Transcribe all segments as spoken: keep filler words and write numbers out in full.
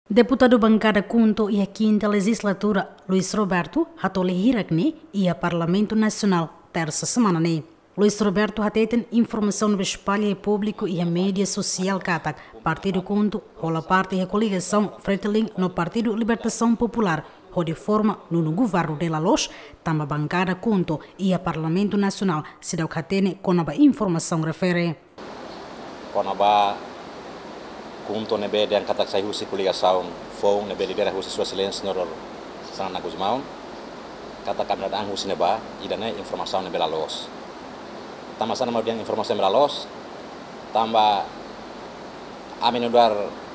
Deputado bancada Kunto e a quinta legislatura, Luiz Roberto, hatole hirakni e a Parlamento Nacional, terça semana ne. Luiz Roberto hateten informação no espalha público e a mídia social katak. Partido Kunto, rola parte da coligação Fretilin no Partido Libertação Popular, onde forma no governo de la Loz, tamba bancada Kunto e a Parlamento Nacional, se dá hatene com a informação refere. Konaba Kunto nebe dan katak saya husi coligação fong nebe lidera husi sua silêncio noror sana na Guzmão kata kami datang husi neba idane informação nebe la Loz tambah sana mau diang informasi nebe la Loz tambah amin udar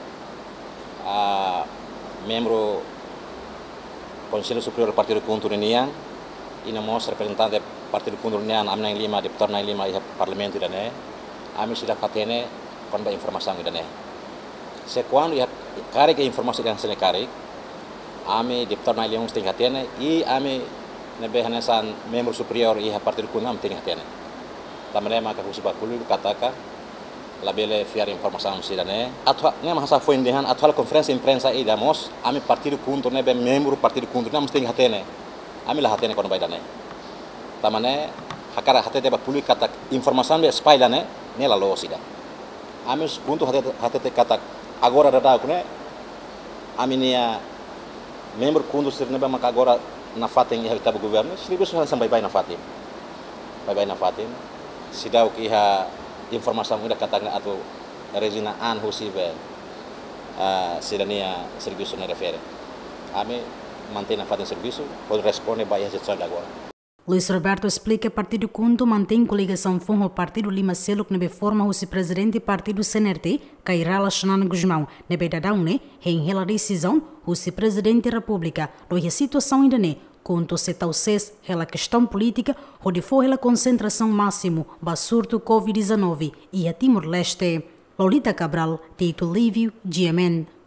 uh, membro Conselho Superior Partido Kunto Ninian ina mos representante Partido Kunto Ninian amin lima deputado na lima iha parlamento idane amin sudah katene kon ba informasi idane se quando ia cari que informasi yang sene cari ame deputado na leão tem hatene e ame nebe hanesan membro superior iha Partido Kunto am tem hatene tamane maka husi bakulu kataka labele fiar informasi sidane atwa ne mahasa foi indehan atwa conferência imprensa e damos ame Partido Kunto nebe membro Partido Kunto nam tem hatene ame la hatene kon baidane tamane hakara hatete bakulu katak informasi be spailane ne la losida ame Kunto hatete hatete katak agora dada aku ne aminia membro Kunto sirneba maka agora na fatin iha tabu governo seribu suhan sampai bai na fatin bai bai na fatin sidau ki iha informasi muda katang atau Regina an husibe uh, sidania serviço ne refere ame mantém na fatin serviço pode responde bai iha gestão agora. Luiz Roberto explica que o Partido Kunto mantém coligação com o Partido Lima Selo que nebe forma o presidente do Partido C N R T, Cairala Xanana Guzmão, nebe dadaune, em ela decisão, o presidente da República, do a situação ainda ne, Kunto se talvez ela questão política, onde for ela concentração máximo, basurto Covid dezenove e a Timor-Leste. Lolita Cabral, Tito Lívio, G M N.